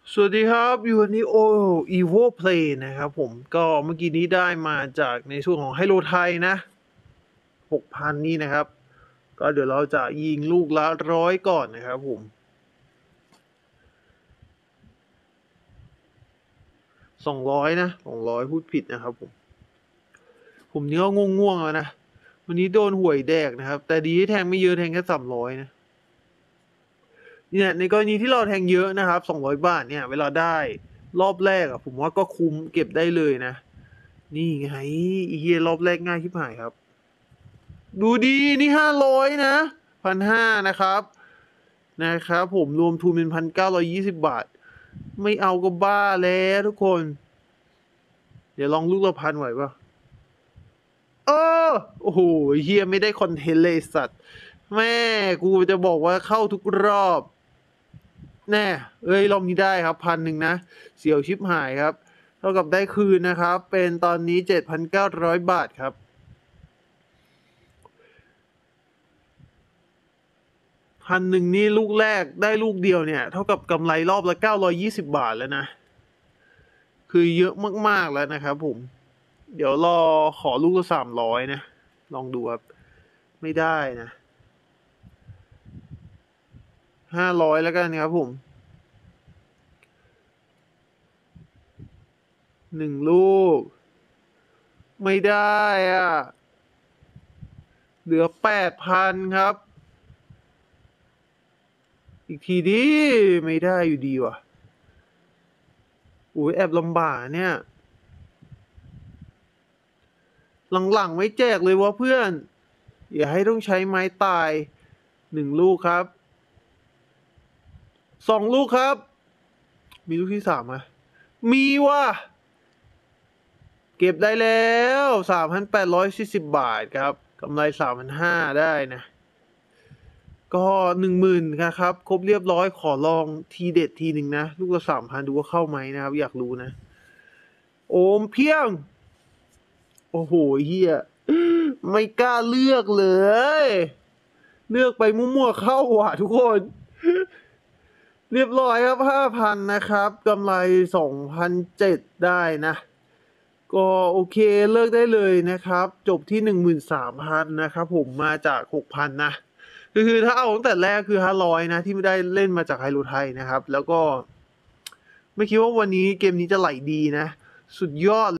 สวัสดีครับอยู่วันนี้Evo Play นะครับผมก็เมื่อกี้นี้ได้มาจากในช่วงของไฮโลไทยนะ 6,000นี่นะครับ ก็เดี๋ยวเราจะยิงลูกละ100ก่อนนะครับผม200นะ200พูดผิดนะครับผมนี่ก็ง่วงๆแล้วนะ วันนี้โดนหวยแดกนะครับ แต่ดีที่แทงไม่เยอะแทงแค่300นะเนี่ยในกรณีที่เราแทงเยอะนะครับ200 บาทเนี่ยเวลาได้รอบแรกอะผมว่าก็คุ้มเก็บได้เลยนะ นี่ไงเฮียรอบแรกง่ายที่หายครับ ดูดีนี่500นะ1,500นะครับผมรวมทุนเป็น1,920 บาท ไม่เอาก็บ้าแล้วทุกคน เดี๋ยวลองลูกละพันไหวปะเออโอ้โหเฮียไม่ได้คอนเทนต์เลยสัตว์แม่กูจะบอกว่าเข้าทุกรอบแน่เอ้ยรอบนี้ได้ครับ1,000นะเสียวชิบหายครับ เท่ากับได้คืนนะครับ เป็นตอนนี้7,900 บาทครับ1,000นี่ลูกแรกได้ลูกเดียวเนี่ยเท่ากับกำไรรอบละ920 บาทแล้วนะคือเยอะมากๆแล้วนะครับผมเดี๋ยวรอขอลูกละ300นะลองดูครับไม่ได้นะ500แล้วกันครับผม1ลูกไม่ได้อ่ะเหลือ8,000ครับอีกทีดิไม่ได้อยู่ดีว่ะอุ้ยแอบลำบากเนี่ยหลังๆไม่แจกเลยวะเพื่อนอย่าให้ต้องใช้ไม้ตาย1 ลูกครับ2 ลูกครับมีลูกที่3ไหมมีว่ะเก็บได้แล้ว3,840 บาทครับกำไร3,500ได้นะก็10,000นะครับครบเรียบร้อยขอลองทีเด็ดทีหนึ่งนะลูกละ3,000ดูว่าเข้าไหมนะครับอยากรู้นะโอมเพียงโอ้โหเฮียไม่กล้าเลือกเลยเลือกไปมั่วๆเข้าว่ะทุกคนเรียบร้อยครับ5,000นะครับกำไร2,700ได้นะก็โอเคเลิกได้เลยนะครับจบที่13,000นะครับผมมาจาก6,000นะคือถ้าเอาตั้งแต่แรกคือ500นะที่ไม่ได้เล่นมาจากไฮโลไทยนะครับแล้วก็ไม่คิดว่าวันนี้เกมนี้จะไหลดีนะสุดยอด